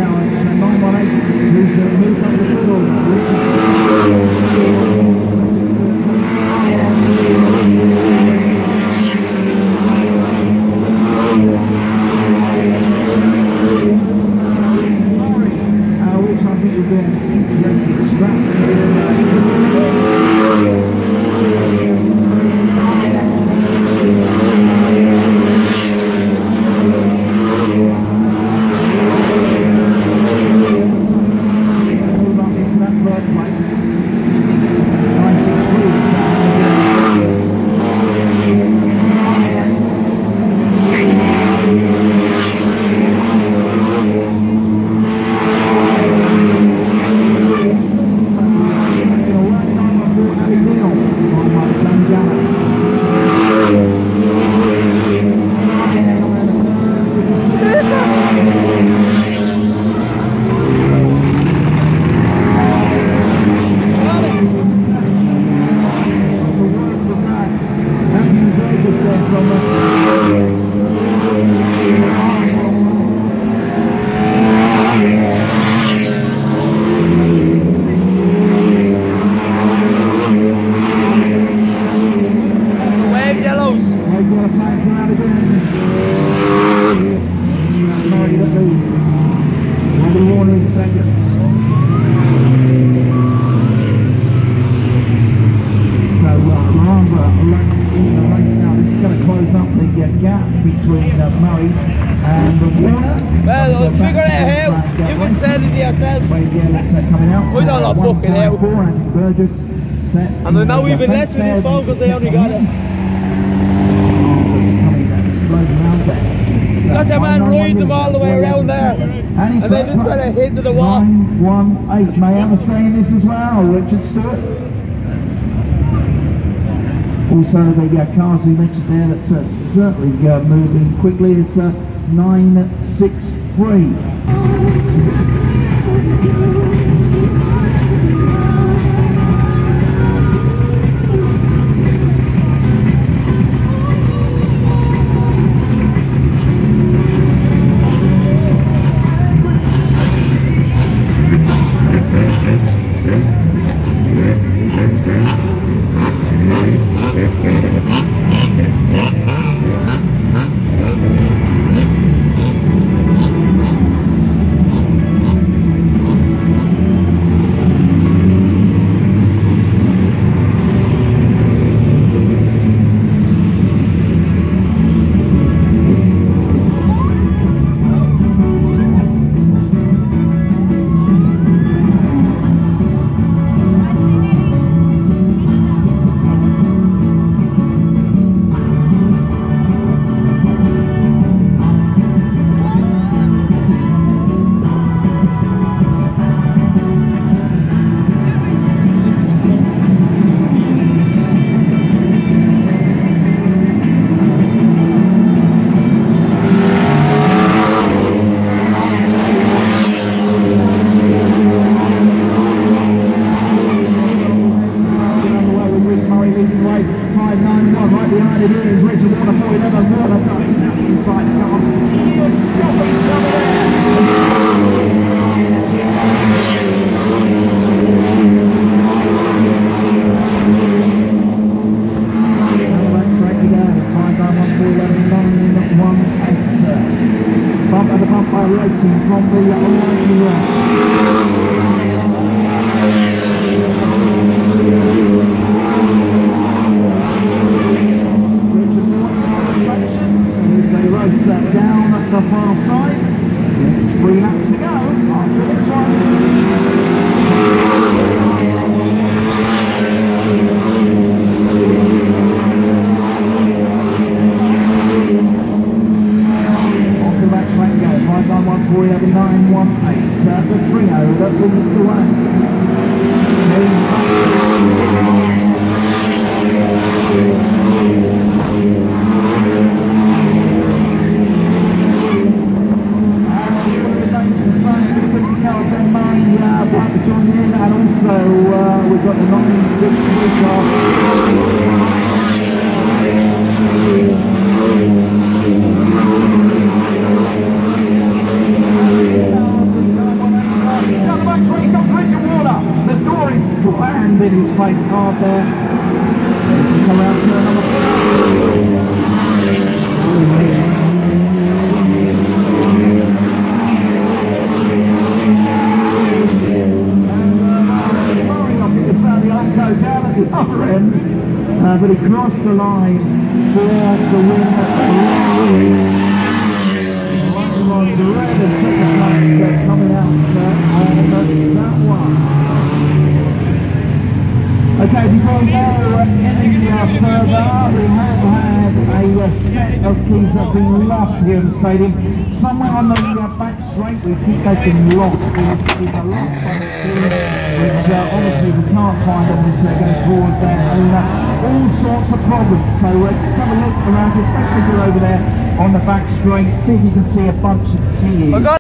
now. It's 918 who's moved up the middle. Which I think will be an interesting scrap. And they're now even less with his phone because they only got it. Got your man riding them all the way around there. And then this went a hit to the wall. 918. Mayhem was saying this as well, Richard Stewart. Also the cars he mentioned there that's certainly moving quickly is 963. Racing from the Almighty as they race down at the far side. It's 3 laps to go after this one. The trio that lead the way. Remains the same. The quick caravan Murray about to join in, and also we've got the 963 car. face hard there. As we come around turn number 4. Down at the other end, but he crossed the line for the win. One's red and second place coming out on that one. Okay, before we go any further, we have had a set of keys that have been lost here in the stadium. Somewhere on the back straight we think they've been lost. This is a lost bunch of keys, which obviously we can't find on this going to cause all sorts of problems. So just have a look around, especially if you're over there on the back straight, see if you can see a bunch of keys.